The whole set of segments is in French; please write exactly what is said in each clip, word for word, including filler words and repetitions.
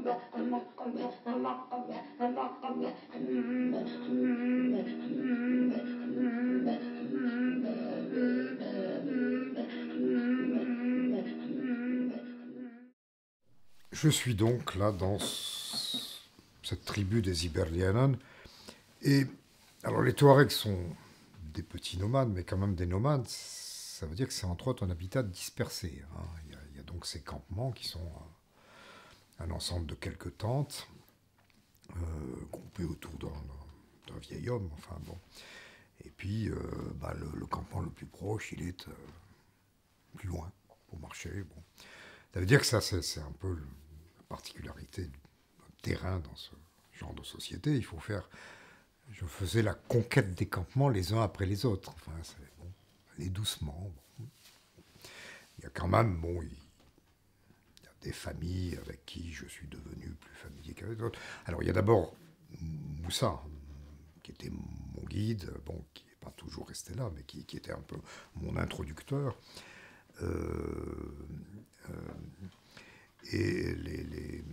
Je suis donc là dans c- cette tribu des Iberlianen. Et alors les Touaregs sont des petits nomades, mais quand même des nomades. Ça veut dire que c'est entre autres un habitat dispersé, hein. Il y a, il y a donc ces campements qui sont euh, un ensemble de quelques tentes euh, groupées autour d'un d'un vieil homme. Enfin bon. Et puis euh, bah, le, le campement le plus proche, il est euh, plus loin pour marcher. Bon. Ça veut dire que ça, c'est c'est un peu le- la particularité du terrain dans ce genre de société. Il faut faire. Je faisais la conquête des campements les uns après les autres. Enfin, c'est bon, aller doucement. Bon. Il y a quand même, bon, il y a des familles avec qui je suis devenu plus familier qu'avec d'autres. Alors, il y a d'abord Moussa, qui était mon guide, bon, qui n'est pas toujours resté là, mais qui, qui était un peu mon introducteur. Euh, euh, et les, les,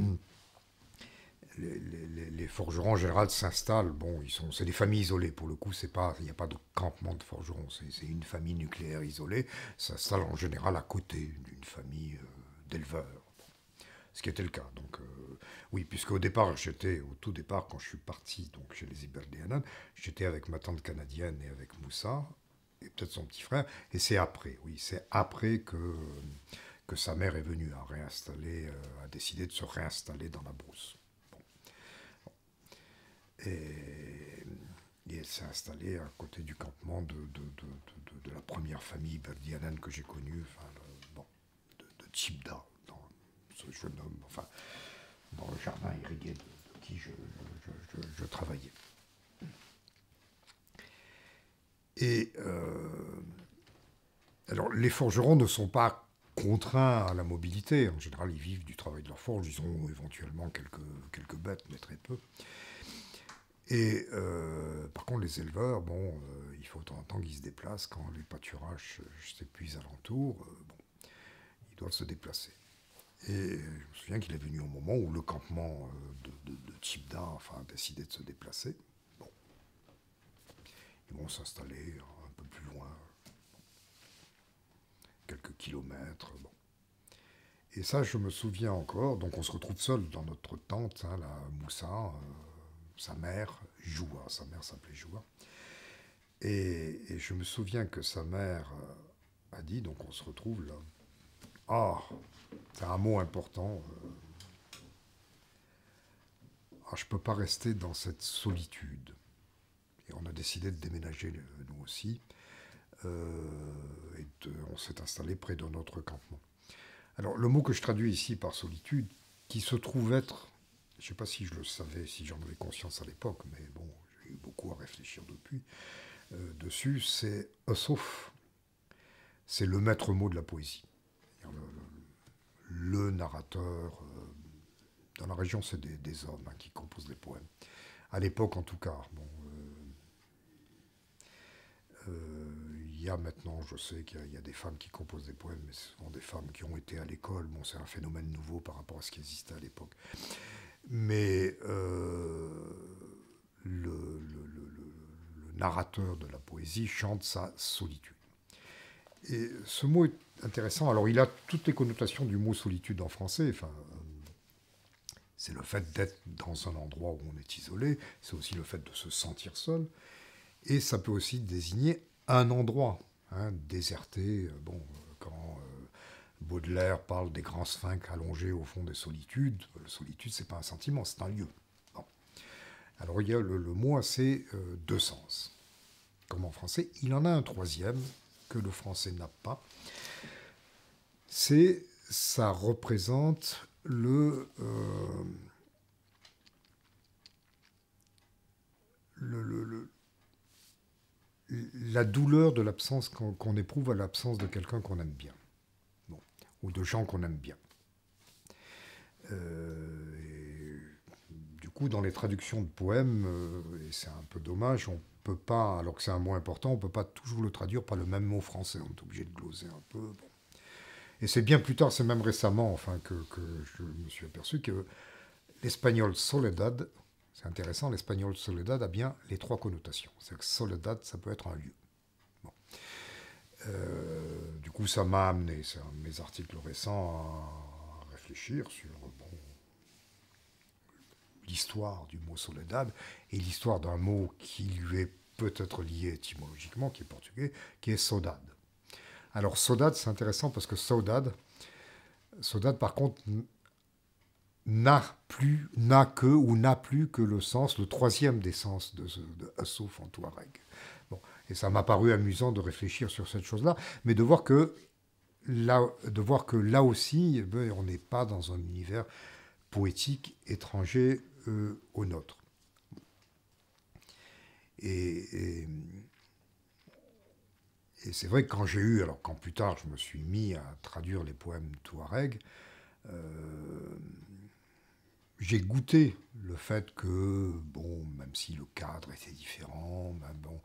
les, les, les forgerons en général s'installent. Bon, ils sont, c'est des familles isolées pour le coup. C'est pas, il n'y a pas de campement de forgerons. C'est, c'est une famille nucléaire isolée. S'installe en général à côté d'une famille euh, d'éleveurs. Ce qui était le cas. Donc, euh, oui, puisque au départ, j'étais, au tout départ, quand je suis parti donc chez les Iberlianen, j'étais avec ma tante canadienne et avec Moussa, et peut-être son petit frère, et c'est après, oui, c'est après que, que sa mère est venue à réinstaller, euh, a décidé de se réinstaller dans la brousse. Bon. Et, et elle s'est installée à côté du campement de, de, de, de, de la première famille Iberlianen que j'ai connue, enfin, le- bon, de, de Tchibda, dans ce jeune homme, enfin, dans le jardin irrigué de, de qui je, je, je, je travaillais. Et euh, alors, les forgerons ne sont pas contraints à la mobilité. En général, ils vivent du travail de leur forge. Ils ont éventuellement quelques, quelques bêtes, mais très peu. Et euh, par contre, les éleveurs, bon, euh, il faut de temps en temps qu'ils se déplacent quand les pâturages s'épuisent alentour. Euh, bon, ils doivent se déplacer. Et je me souviens qu'il est venu au moment où le campement euh, de, de, de Tchibda enfin, a décidé de se déplacer. Bon, ils vont s'installer un peu plus loin, quelques kilomètres. Bon. Et ça, je me souviens encore. Donc, on se retrouve seul dans notre tente, hein, la Moussa, euh, sa mère, Joua. Sa mère s'appelait Joua. Et, et je me souviens que sa mère euh, a dit, donc on se retrouve là. Ah, c'est un mot important. euh, ah, je ne peux pas rester dans cette solitude. Et on a décidé de déménager, euh, nous aussi. Euh, et de- on s'est installé près de notre campement. Alors, le mot que je traduis ici par solitude, qui se trouve être, je ne sais pas si je le savais, si j'en avais conscience à l'époque, mais bon, j'ai eu beaucoup à réfléchir depuis, euh, dessus, c'est Ossof. C'est le maître mot de la poésie. Le, le, le narrateur. euh, dans la région, c'est des, des hommes hein, qui composent les poèmes. À l'époque, en tout cas. Bon, euh, euh, il y a maintenant, je sais qu'il y, a- il y a des femmes qui composent des poèmes, mais ce sont des femmes qui ont été à l'école. Bon, c'est un phénomène nouveau par rapport à ce qui existait à l'époque. Mais euh, le, le- le- le- le narrateur de la poésie chante sa solitude. Et ce mot est intéressant. Alors, il a toutes les connotations du mot solitude en français. Enfin, c'est le fait d'être dans un endroit où on est isolé. C'est aussi le fait de se sentir seul. Et ça peut aussi désigner un endroit, hein, déserté. Bon, euh, quand euh, Baudelaire parle des grands sphinx allongés au fond des solitudes, la solitude, c'est pas un sentiment, c'est un lieu. Bon. Alors, il y a le, le mot a ces euh, deux sens. Comme en français, il en a un troisième que le français n'a pas. C'est, ça représente le, euh, le, le- le- la douleur de l'absence qu'on qu'on éprouve à l'absence de quelqu'un qu'on aime bien, bon, ou de gens qu'on aime bien. Euh, et du coup, dans les traductions de poèmes, euh, et c'est un peu dommage, on peut pas, alors que c'est un mot important, on peut pas toujours le traduire par le même mot français. On est obligé de gloser un peu. Bon. Et c'est bien plus tard, c'est même récemment, enfin, que, que je me suis aperçu que l'espagnol soledad, c'est intéressant, l'espagnol soledad a bien les trois connotations. C'est que soledad, ça peut être un lieu. Bon. Euh, du coup, ça m'a amené, c'est un de mes articles récents, à réfléchir sur bon, l'histoire du mot soledad et l'histoire d'un mot qui lui est peut-être lié étymologiquement, qui est portugais, qui est saudade. Alors, saudade, c'est intéressant parce que saudade, saudade par contre, n'a plus, n'a que ou n'a plus que le sens, le troisième des sens de, de Assouf en Touareg. Bon, et ça m'a paru amusant de réfléchir sur cette chose-là, mais de voir que là, de voir que là aussi, ben, on n'est pas dans un univers poétique étranger euh, au nôtre. Et, et, et c'est vrai que quand j'ai eu, alors quand plus tard je me suis mis à traduire les poèmes touareg, euh, j'ai goûté le fait que, bon, même si le cadre était différent, ben bon,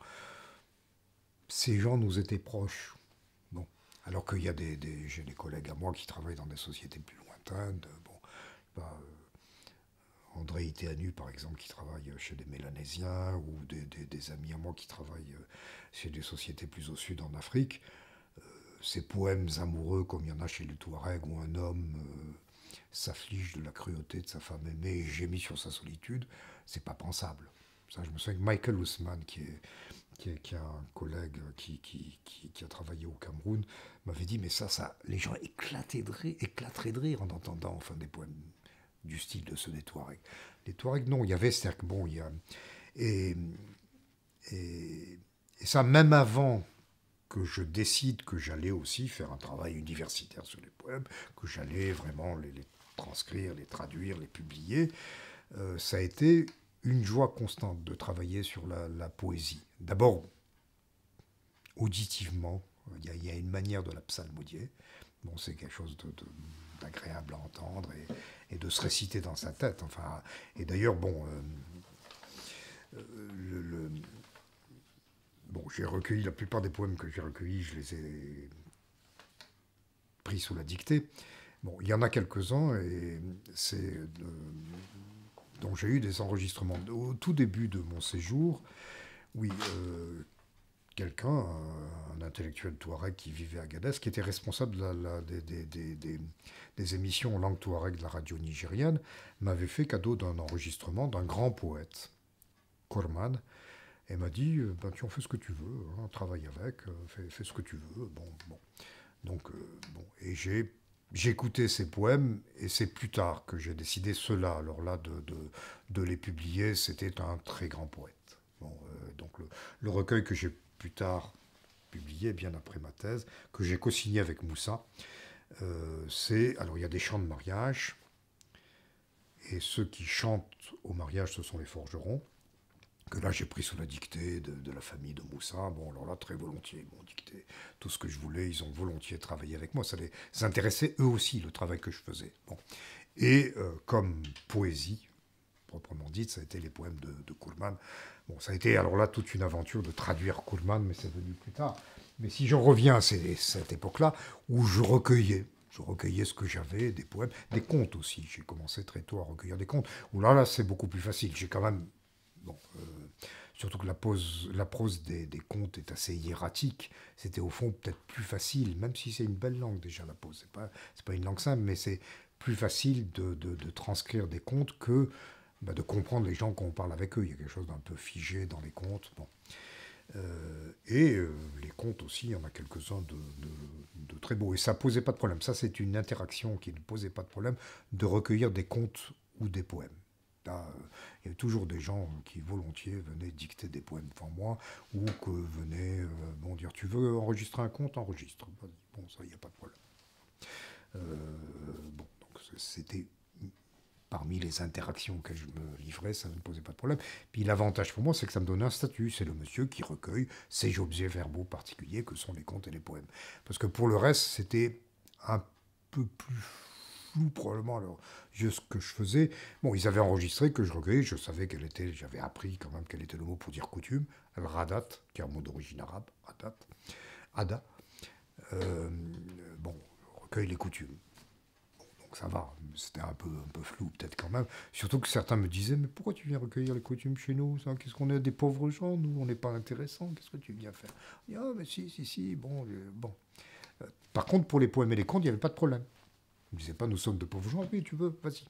ces gens nous étaient proches. Bon, alors qu'il y a des, des j'ai des collègues à moi qui travaillent dans des sociétés plus lointaines. Bon, bah, André Itéanu, par exemple, qui travaille chez des Mélanésiens, ou des, des, des amis à moi qui travaillent chez des sociétés plus au sud en Afrique. Euh, ces poèmes amoureux, comme il y en a chez les Touaregs, où un homme euh, s'afflige de la cruauté de sa femme aimée et gémit sur sa solitude, c'est pas pensable. Ça, je me souviens que Michael Ousmane, qui est, qui est, qui est un collègue qui, qui, qui, qui a travaillé au Cameroun, m'avait dit, mais ça, ça, les gens éclateraient de rire, éclateraient de rire en entendant enfin des poèmes du style de ceux des Touaregs. Les Touaregs, non, il y avait, c'est-à-dire que bon, il y a... Et, et, et ça, même avant que je décide que j'allais aussi faire un travail universitaire sur les poèmes, que j'allais vraiment les, les transcrire, les traduire, les publier, euh, ça a été une joie constante de travailler sur la, la poésie. D'abord, auditivement, il y, a, il y a une manière de la psalmodier. Bon, c'est quelque chose de, de, d'agréable à entendre et, et de se réciter dans sa tête. Enfin, et d'ailleurs, bon, euh, le, le, bon, j'ai recueilli la plupart des poèmes que j'ai recueillis, je les ai pris sous la dictée. Bon, il y en a quelques-uns et c'est de, dont j'ai eu des enregistrements au tout début de mon séjour. Oui, euh, quelqu'un, un, un intellectuel touareg qui vivait à Agadez, qui était responsable de la, la, des, des, des, des, des émissions en langue touareg de la radio nigérienne, m'avait fait cadeau d'un enregistrement d'un grand poète, Korman, et m'a dit, ben, tu en fais ce que tu veux, hein, travaille avec, euh, fais, fais ce que tu veux. Bon, bon. Donc, euh, bon. Et j'ai, j'ai écouté ces poèmes, et c'est plus tard que j'ai décidé cela. Alors là, de, de, de les publier, c'était un très grand poète. Bon, euh, donc le, le recueil que j'ai plus tard publié, bien après ma thèse, que j'ai co-signé avec Moussa, euh, c'est, alors il y a des chants de mariage, et ceux qui chantent au mariage, ce sont les forgerons, que là j'ai pris sous la dictée de, de la famille de Moussa. Bon, alors là, très volontiers, ils m'ont dicté tout ce que je voulais, ils ont volontiers travaillé avec moi, ça les intéressait eux aussi, le travail que je faisais. Bon. Et euh, comme poésie, proprement dite, ça a été les poèmes de, de Kourman. Bon, ça a été alors là toute une aventure de traduire Kourman, mais c'est venu plus tard. Mais si j'en reviens à ces, cette époque-là, où je recueillais, je recueillais ce que j'avais, des poèmes, des contes aussi. J'ai commencé très tôt à recueillir des contes. Où là, là, c'est beaucoup plus facile. J'ai quand même, bon, euh, surtout que la, pose, la prose des, des contes est assez hiératique. C'était au fond peut-être plus facile, même si c'est une belle langue déjà la prose. C'est pas, c'est pas une langue simple, mais c'est plus facile de, de, de transcrire des contes que bah, de comprendre les gens quand on parle avec eux. Il y a quelque chose d'un peu figé dans les contes. Bon. Euh, et euh, les contes aussi, il y en a quelques-uns de, de, de très beaux. Et ça ne posait pas de problème. Ça, c'est une interaction qui ne posait pas de problème de recueillir des contes ou des poèmes. Là, euh, il y avait toujours des gens qui volontiers venaient dicter des poèmes devant moi ou que venaient euh, bon, dire tu veux enregistrer un conte, enregistre. Bon, ça, il n'y a pas de problème. Euh, bon, donc c'était parmi les interactions auxquelles je me livrais, ça ne me posait pas de problème. Puis l'avantage pour moi, c'est que ça me donnait un statut. C'est le monsieur qui recueille ces objets verbaux particuliers que sont les contes et les poèmes. Parce que pour le reste, c'était un peu plus flou probablement. Alors, juste ce que je faisais, bon, ils avaient enregistré que je recueillais, je savais quel était, j'avais appris quand même quel était le mot pour dire coutume, le radat, qui est un mot d'origine arabe, radat, ada. Euh, bon, recueille les coutumes. Donc ça va, c'était un peu, un peu flou peut-être quand même. Surtout que certains me disaient, mais pourquoi tu viens recueillir les coutumes chez nous? Qu'est-ce qu'on est des pauvres gens, nous, on n'est pas intéressants, qu'est-ce que tu viens faire? Je dis, ah, mais si, si, si, bon, euh, bon. Euh, Par contre, pour les poèmes et les contes, il n'y avait pas de problème. On ne disait pas, nous sommes de pauvres gens, oui, tu veux, vas-y.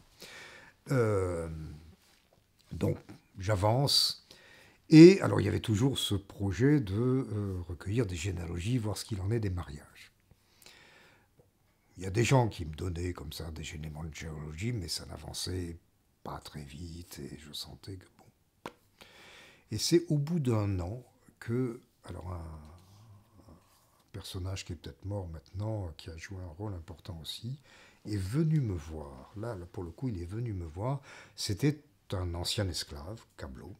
Euh, donc, j'avance. Et alors, il y avait toujours ce projet de euh, recueillir des généalogies, voir ce qu'il en est des mariages. Il y a des gens qui me donnaient comme ça des éléments de généalogie, mais ça n'avançait pas très vite et je sentais que bon. Et c'est au bout d'un an que, alors un, un personnage qui est peut-être mort maintenant, qui a joué un rôle important aussi, est venu me voir. Là, là, pour le coup, il est venu me voir. C'était un ancien esclave, Cablo.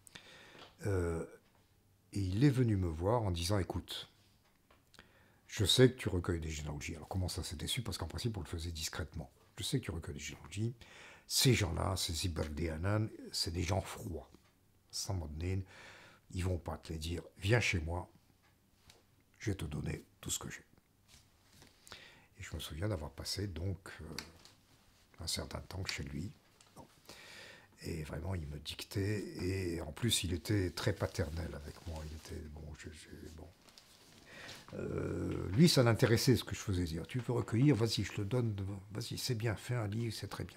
Euh, et il est venu me voir en disant, écoute, je sais que tu recueilles des généalogies. Alors comment ça s'est déçu? Parce qu'en principe, on le faisait discrètement. Je sais que tu recueilles des généalogies. Ces gens-là, ces Iberdianan, c'est des gens froids. Sans modène, ils vont pas te les dire, viens chez moi, je vais te donner tout ce que j'ai. Et je me souviens d'avoir passé donc euh, un certain temps chez lui. Bon. Et vraiment, il me dictait. Et en plus, il était très paternel avec moi. Il était, bon, je, je, bon. Euh, lui, ça l'intéressait ce que je faisais dire. Tu veux recueillir, vas-y, je te donne, vas-y, c'est bien, fais un livre, c'est très bien.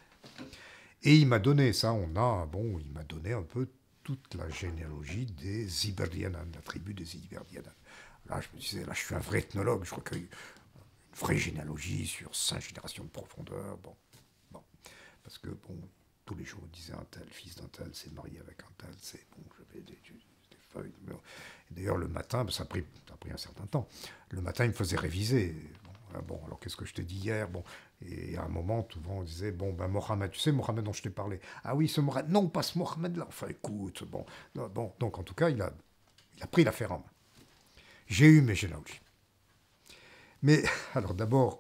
Et il m'a donné ça, on a, bon, il m'a donné un peu toute la généalogie des Iberdianan, la tribu des Iberdianan. Là, je me disais, là, je suis un vrai ethnologue, je recueille une vraie généalogie sur cinq générations de profondeur, bon, bon, parce que, bon, tous les jours, on disait un tel, fils d'un tel, c'est marié avec un tel, c'est, bon, j'avais des, des feuilles, d'ailleurs, le matin, ça a, pris, ça a pris un certain temps. Le matin, il me faisait réviser. Bon, bon alors qu'est-ce que je t'ai dit hier? Bon, et à un moment, souvent, on disait, bon, ben Mohamed, tu sais, Mohamed dont je t'ai parlé. Ah oui, ce Mohamed, non, pas ce Mohamed-là. Enfin, écoute, bon, non, bon. Donc, en tout cas, il a, il a pris l'affaire en main. J'ai eu mes généalogies. Mais, alors d'abord,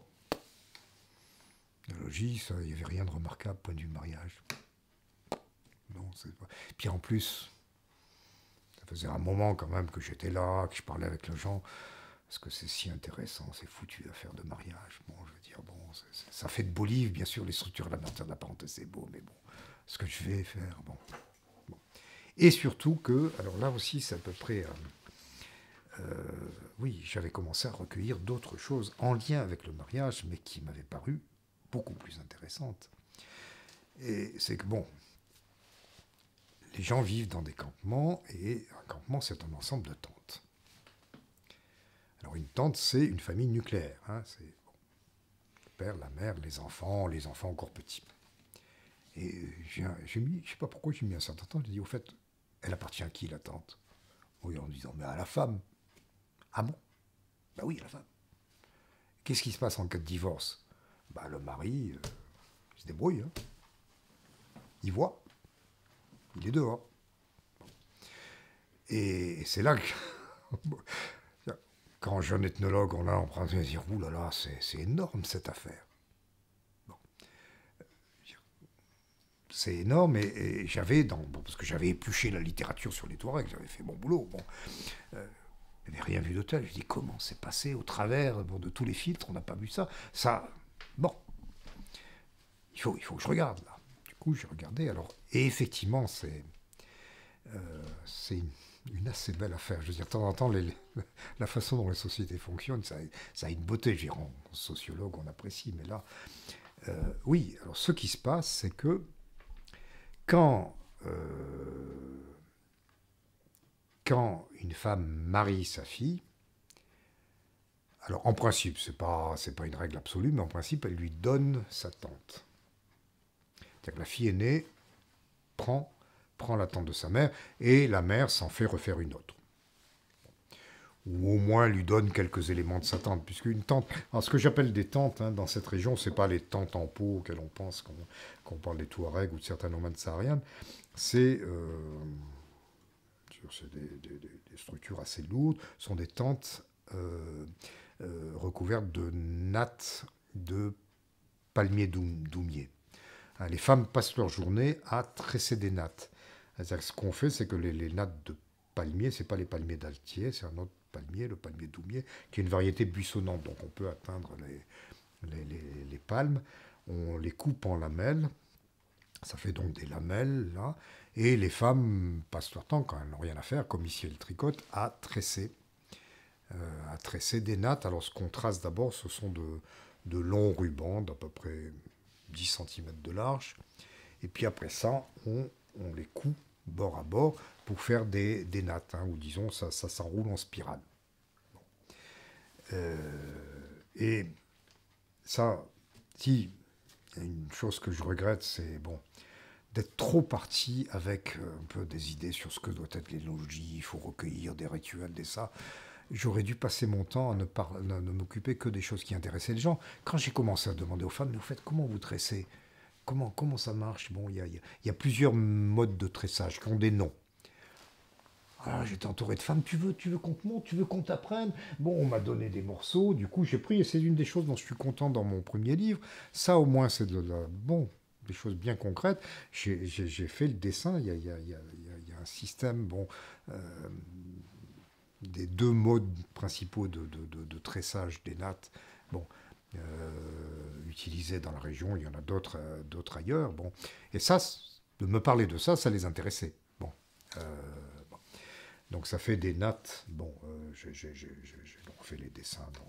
généalogie, ça, il n'y avait rien de remarquable, point de vue mariage. Non, c'est pas... Puis en plus... Ça faisait un moment quand même que j'étais là, que je parlais avec les gens, parce que c'est si intéressant, c'est foutu l'affaire de mariage. Bon, je veux dire, bon, c'est, c'est, ça fait de beaux livres, bien sûr, les structures de la parenthèse, c'est beau, mais bon, ce que je vais faire, bon. bon. Et surtout que, alors là aussi, c'est à peu près, euh, euh, oui, j'avais commencé à recueillir d'autres choses en lien avec le mariage, mais qui m'avaient paru beaucoup plus intéressantes. Et c'est que, bon, les gens vivent dans des campements, et un campement, c'est un ensemble de tentes. Alors une tente, c'est une famille nucléaire. Hein, c'est bon, le père, la mère, les enfants, les enfants encore petits. Et j'ai, j'ai mis, je ne sais pas pourquoi j'ai mis un certain temps, j'ai dit, au fait, elle appartient à qui, la tente? Oui, en disant, mais à la femme. Ah bon? Ben oui, à la femme. Qu'est-ce qui se passe en cas de divorce? Ben, le mari, euh, il se débrouille. Hein. Il voit. Il est dehors. Et c'est là que, quand jeune ethnologue, on a emprunté à dire, ouh là là, c'est, c'est énorme cette affaire. Bon. C'est énorme, et, et j'avais, dans, bon, parce que j'avais épluché la littérature sur les Touaregs, j'avais fait mon boulot, bon, euh, je n'avais rien vu de tel. Je dis, comment c'est passé au travers bon, de tous les filtres, on n'a pas vu ça. Ça, bon, il faut, il faut que je regarde, là. Du coup, j'ai regardé, alors, et effectivement, c'est, euh, c'est une, une assez belle affaire. Je veux dire, de temps en temps, les, les, la façon dont les sociétés fonctionnent, ça, ça a une beauté. Je dirais, en sociologue, on apprécie, mais là, euh, oui, alors ce qui se passe, c'est que quand, euh, quand une femme marie sa fille, alors en principe, ce n'est pas, c'est pas une règle absolue, mais en principe, elle lui donne sa tante. C'est-à-dire que la fille aînée prend, prend la tante de sa mère, et la mère s'en fait refaire une autre. Ou au moins lui donne quelques éléments de sa tante, puisque une tante, alors ce que j'appelle des tantes hein, dans cette région, c'est pas les tantes en peau auxquelles on pense quand on, quand on parle des Touaregs ou de certains nomades sahariens, c'est, euh, c'est des, des, des, structures assez lourdes, sont des tantes euh, euh, recouvertes de nattes de palmiers doumiers. Hein, les femmes passent leur journée à tresser des nattes. C'est-à-dire que ce qu'on fait, c'est que les, les nattes de palmiers, c'est pas les palmiers d'Altier, c'est un autre palmier, le palmier doumier, qui est une variété buissonnante, donc on peut atteindre les, les, les, les palmes. On les coupe en lamelles, ça fait donc des lamelles, là, et les femmes passent leur temps, quand elles n'ont rien à faire, comme ici elles tricotent, à tresser, euh, à tresser des nattes. Alors ce qu'on trace d'abord, ce sont de, de longs rubans d'à peu près dix centimètres de large, et puis après ça, on, on les coud bord à bord pour faire des, des nattes, hein, ou disons, ça, ça s'enroule en spirale. Bon. Euh, et ça, si, il y a une chose que je regrette, c'est bon, d'être trop parti avec un peu des idées sur ce que doit être l'élogie, il faut recueillir des rituels, des ça. J'aurais dû passer mon temps à ne, par, ne, ne m'occuper que des choses qui intéressaient les gens. Quand j'ai commencé à demander aux femmes, mais au fait, comment vous tressez? Comment, comment ça marche? Bon, il y a, y, a, y a plusieurs modes de tressage qui ont des noms. Alors j'étais entouré de femmes, tu veux, tu veux qu'on te montre, tu veux qu'on t'apprenne. Bon, on m'a donné des morceaux, du coup j'ai pris, et c'est une des choses dont je suis content dans mon premier livre. Ça au moins c'est de la, bon, des choses bien concrètes. J'ai, j'ai, j'ai fait le dessin, il y a, y, a, y, a, y a un système, bon, euh, des deux modes principaux de, de, de, de tressage des nattes, bon, euh, utilisés dans la région, il y en a d'autres, euh, d'autres ailleurs, bon. Et ça, de me parler de ça, ça les intéressait. Bon. Euh, Donc ça fait des nattes. Bon, euh, j'ai, j'ai, j'ai, j'ai donc fait les dessins dans,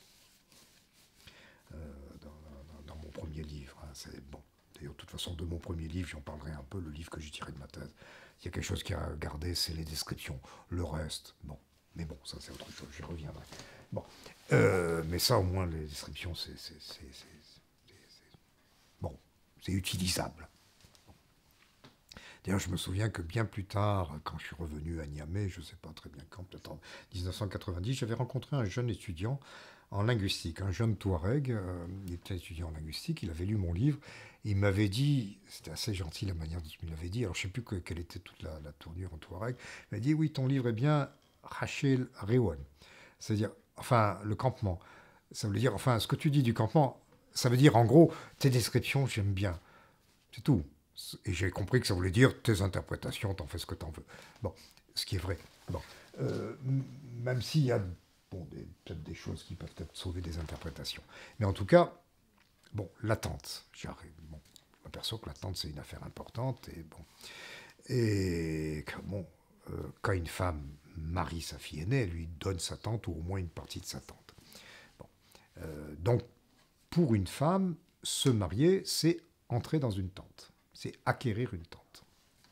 euh, dans, dans, dans mon premier livre. Hein, c'est bon. D'ailleurs, de toute façon, de mon premier livre, j'en parlerai un peu, le livre que j'ai tiré de ma thèse. Il y a quelque chose qui a gardé, c'est les descriptions. Le reste, bon. Mais bon, ça c'est autre chose, j'y reviendrai. Bon. Euh, mais ça, au moins, les descriptions, c'est, c'est, c'est, c'est, c'est, c'est bon, c'est utilisable. D'ailleurs, je me souviens que bien plus tard, quand je suis revenu à Niamey, je ne sais pas très bien quand, peut-être en dix-neuf cent quatre-vingt-dix, j'avais rencontré un jeune étudiant en linguistique, un jeune Touareg, euh, il était étudiant en linguistique, il avait lu mon livre, il m'avait dit, c'était assez gentil la manière dont il me l'avait dit, alors je ne sais plus que, quelle était toute la, la tournure en Touareg, il m'a dit, oui, ton livre est bien Rachel Rewan, c'est-à-dire, enfin, le campement, ça veut dire, enfin, ce que tu dis du campement, ça veut dire, en gros, tes descriptions, j'aime bien, c'est tout. Et j'ai compris que ça voulait dire tes interprétations, t'en fais ce que t'en veux. Bon, ce qui est vrai. Bon, euh, même s'il y a bon, des, peut-être des choses qui peuvent peut-être sauver des interprétations. Mais en tout cas, bon, l'attente. Bon, je m'aperçois que l'attente, c'est une affaire importante. Et bon, et bon, euh, quand une femme marie sa fille aînée, elle lui donne sa tante ou au moins une partie de sa tante. Bon, euh, donc, pour une femme, se marier, c'est entrer dans une tente. C'est acquérir une tante.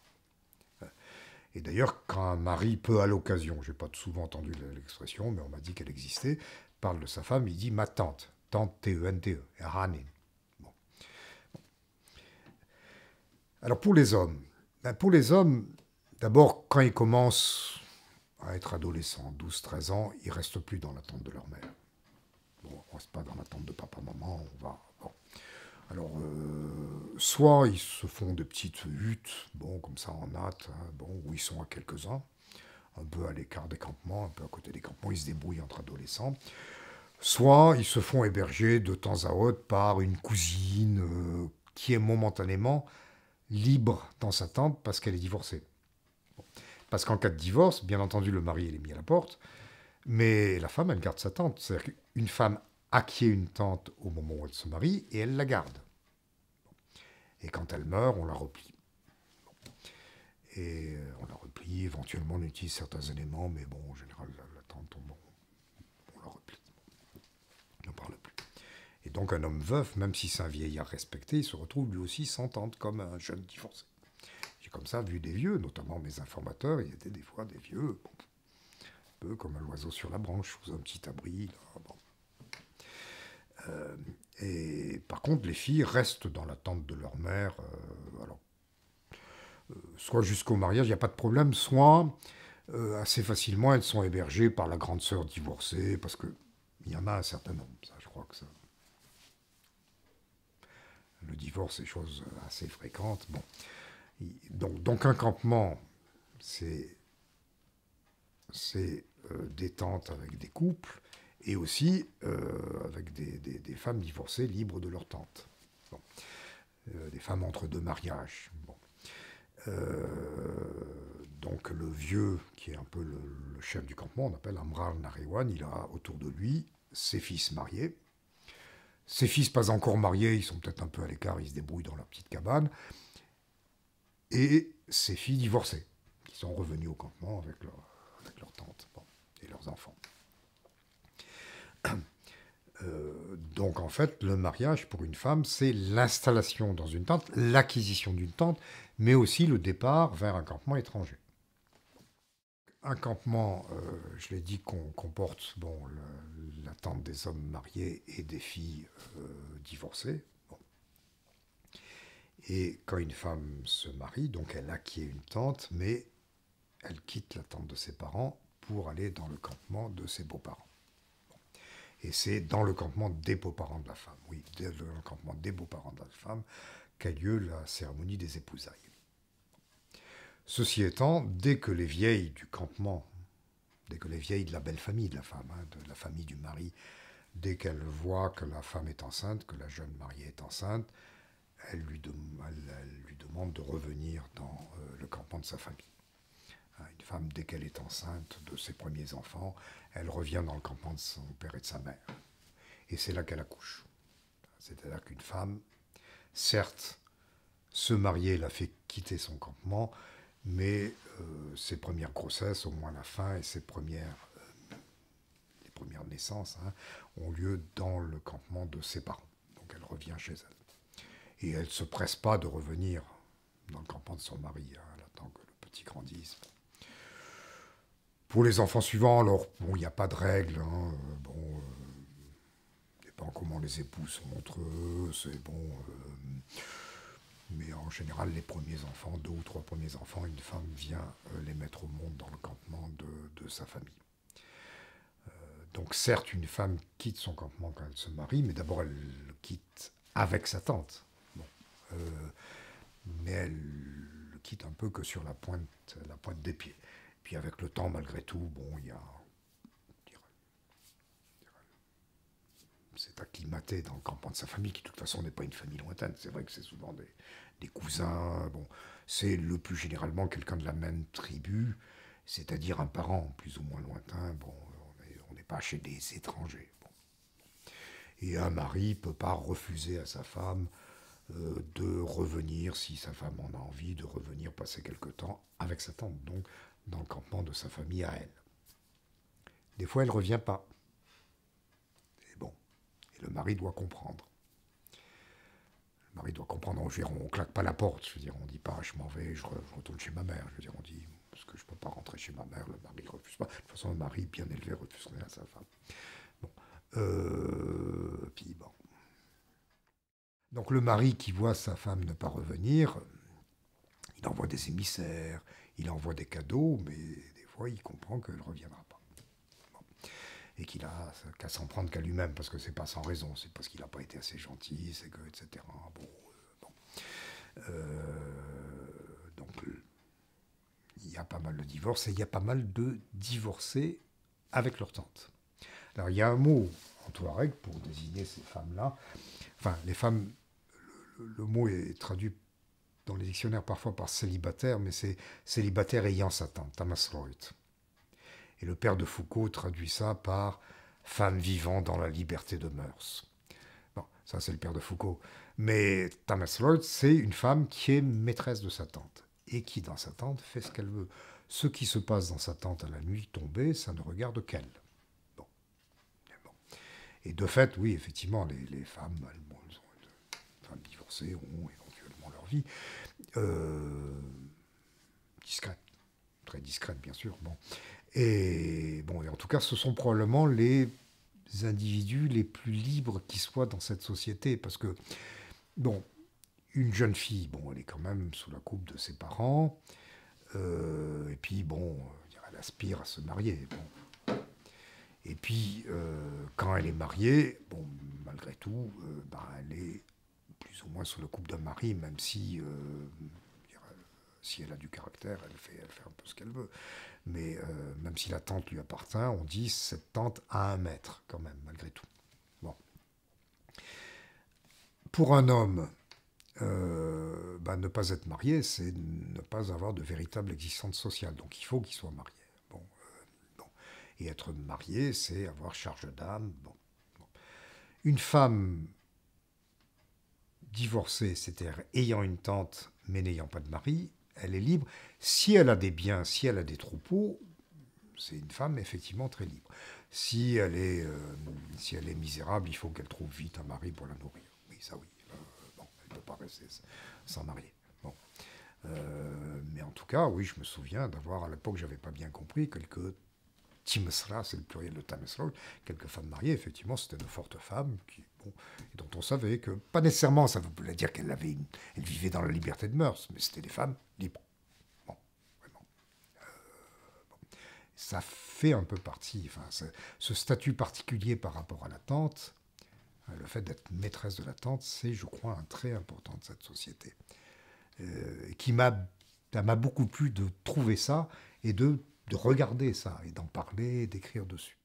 Et d'ailleurs, quand un mari peut, à l'occasion, je n'ai pas souvent entendu l'expression, mais on m'a dit qu'elle existait, parle de sa femme, il dit ma tante, tante T E N T E, Ranin. Bon. Alors pour les hommes, ben pour les hommes, d'abord, quand ils commencent à être adolescents, douze treize ans, ils ne restent plus dans la tente de leur mère. Bon, on ne reste pas dans la tente de papa-maman, on va... Bon. Alors, euh, soit ils se font des petites huttes, bon, comme ça en natte, hein, bon, où ils sont à quelques-uns, un peu à l'écart des campements, un peu à côté des campements, ils se débrouillent entre adolescents. Soit ils se font héberger de temps à autre par une cousine euh, qui est momentanément libre dans sa tente parce qu'elle est divorcée. Bon. Parce qu'en cas de divorce, bien entendu, le mari il est mis à la porte, mais la femme, elle garde sa tente. C'est-à-dire qu'une femme acquiert une tante au moment où elle se marie et elle la garde. Et quand elle meurt, on la replie. Et on la replie, éventuellement on utilise certains éléments, mais bon, en général, la, la tante, on, on la replie. On n'en parle plus. Et donc un homme veuf, même si c'est un vieillard respecté, il se retrouve lui aussi sans tante, comme un jeune divorcé. J'ai comme ça vu des vieux, notamment mes informateurs, il y était des fois des vieux, bon, un peu comme un oiseau sur la branche, sous un petit abri, là, bon. Euh, et par contre, les filles restent dans la tente de leur mère, euh, alors, euh, soit jusqu'au mariage, il n'y a pas de problème, soit euh, assez facilement, elles sont hébergées par la grande sœur divorcée, parce qu'il y en a un certain nombre, ça, je crois que ça... Le divorce est chose assez fréquente. Bon. Donc, donc un campement, c'est, c'est euh, des tentes avec des couples, et aussi euh, avec des, des, des femmes divorcées libres de leur tente. Bon. Euh, des femmes entre deux mariages. Bon. Euh, donc donc le vieux, qui est un peu le, le chef du campement, on appelle Amral Nariwan, il a autour de lui ses fils mariés. Ses fils pas encore mariés, ils sont peut-être un peu à l'écart, ils se débrouillent dans leur petite cabane. Et ses filles divorcées, qui sont revenues au campement avec leur, avec leur tante, bon, et leurs enfants. Euh, donc en fait, le mariage pour une femme, c'est l'installation dans une tente, l'acquisition d'une tente, mais aussi le départ vers un campement étranger. Un campement, euh, je l'ai dit, qu'on comporte bon, le, la tente des hommes mariés et des filles euh, divorcées. Bon. Et quand une femme se marie, donc elle acquiert une tente, mais elle quitte la tente de ses parents pour aller dans le campement de ses beaux-parents. Et c'est dans le campement des beaux-parents de la femme, oui, dans le campement des beaux-parents de la femme, qu'a lieu la cérémonie des épousailles. Ceci étant, dès que les vieilles du campement, dès que les vieilles de la belle famille de la femme, hein, de la famille du mari, dès qu'elles voient que la femme est enceinte, que la jeune mariée est enceinte, elles lui, de, elles, elles lui demandent de revenir dans euh, le campement de sa famille. Une femme, dès qu'elle est enceinte de ses premiers enfants, elle revient dans le campement de son père et de sa mère. Et c'est là qu'elle accouche. C'est-à-dire qu'une femme, certes, se marier l'a fait quitter son campement, mais euh, ses premières grossesses, au moins la fin, et ses premières, euh, les premières naissances hein, ont lieu dans le campement de ses parents. Donc elle revient chez elle. Et elle ne se presse pas de revenir dans le campement de son mari. Hein, elle attend que le petit grandisse. Pour les enfants suivants, alors, bon, il n'y a pas de règle. Hein, euh, bon, euh, dépend comment les époux sont entre eux, c'est bon. Euh, mais en général, les premiers enfants, deux ou trois premiers enfants, une femme vient euh, les mettre au monde dans le campement de, de sa famille. Euh, donc, certes, une femme quitte son campement quand elle se marie, mais d'abord, elle le quitte avec sa tante. Bon, euh, mais elle le quitte un peu que sur la pointe, la pointe des pieds. Puis avec le temps, malgré tout, bon, il y a... C'est acclimaté dans le campement de sa famille, qui de toute façon n'est pas une famille lointaine. C'est vrai que c'est souvent des, des cousins. Bon, c'est le plus généralement quelqu'un de la même tribu, c'est-à-dire un parent plus ou moins lointain. Bon, on n'est pas chez des étrangers. Bon. Et un mari ne peut pas refuser à sa femme euh, de revenir, si sa femme en a envie, de revenir passer quelque temps avec sa tante. Donc, dans le campement de sa famille à elle. Des fois, elle ne revient pas. Et bon, et le mari doit comprendre. Le mari doit comprendre, on ne claque pas la porte, je veux dire, on ne dit pas, je m'en vais, je, re, je retourne chez ma mère, je veux dire, on dit, parce que je ne peux pas rentrer chez ma mère, le mari ne refuse pas. De toute façon, le mari bien élevé refuserait à sa femme. Bon, euh, puis bon. Donc le mari qui voit sa femme ne pas revenir, il envoie des émissaires, il envoie des cadeaux, mais des fois, il comprend qu'elle ne reviendra pas. Bon. Et qu'il a qu'à s'en prendre qu'à lui-même, parce que c'est pas sans raison, c'est parce qu'il n'a pas été assez gentil, c'est que, et cetera. Bon, euh, bon. Euh, donc, il y a pas mal de divorces, et il y a pas mal de divorcés avec leur tante. Alors, il y a un mot en touareg pour désigner ces femmes-là. Enfin, les femmes, le, le mot est traduit dans les dictionnaires parfois par célibataire, mais c'est célibataire ayant sa tante, tamasroit. Et le père de Foucault traduit ça par femme vivant dans la liberté de mœurs. Bon, ça c'est le père de Foucault. Mais tamasroit, c'est une femme qui est maîtresse de sa tante, et qui dans sa tante fait ce qu'elle veut. Ce qui se passe dans sa tante à la nuit tombée, ça ne regarde qu'elle. Bon. bon. Et de fait, oui, effectivement, les, les femmes, elles, bon, elles ont, les femmes divorcées ont éventuellement leur vie. Euh, discrète, très discrète bien sûr. Bon. Et, bon, et en tout cas, ce sont probablement les individus les plus libres qui soient dans cette société. Parce que, bon, une jeune fille, bon, elle est quand même sous la coupe de ses parents. Euh, et puis, bon, elle aspire à se marier. Bon. Et puis, euh, quand elle est mariée, bon, malgré tout, euh, ben, elle est plus ou moins sous la coupe d'un mari, même si, euh, si elle a du caractère, elle fait, elle fait un peu ce qu'elle veut. Mais euh, même si la tante lui appartient, on dit cette tante a un maître, quand même, malgré tout. Bon. Pour un homme, euh, bah, ne pas être marié, c'est ne pas avoir de véritable existence sociale. Donc il faut qu'il soit marié. Bon, euh, bon. Et être marié, c'est avoir charge d'âme. Bon. Bon. Une femme divorcée, c'est-à-dire ayant une tante mais n'ayant pas de mari, elle est libre. Si elle a des biens, si elle a des troupeaux, c'est une femme effectivement très libre. Si elle est, euh, si elle est misérable, il faut qu'elle trouve vite un mari pour la nourrir. Oui, ça oui. Euh, bon, elle ne peut pas rester sans marier. Bon. Euh, mais en tout cas, oui, je me souviens d'avoir, à l'époque, j'avais pas bien compris, quelques timesra, c'est le pluriel de tamesra, quelques femmes mariées, effectivement, c'était de fortes femmes qui, bon, et dont on savait que, pas nécessairement, ça voulait dire qu'elles avaient une, elles vivaient dans la liberté de mœurs, mais c'était des femmes libres. Bon, vraiment. Ça fait un peu partie, enfin, ce statut particulier par rapport à la tante, le fait d'être maîtresse de la tante, c'est, je crois, un trait important de cette société. Euh, qui m'a, ça m'a beaucoup plu de trouver ça et de, de regarder ça et d'en parler et d'écrire dessus.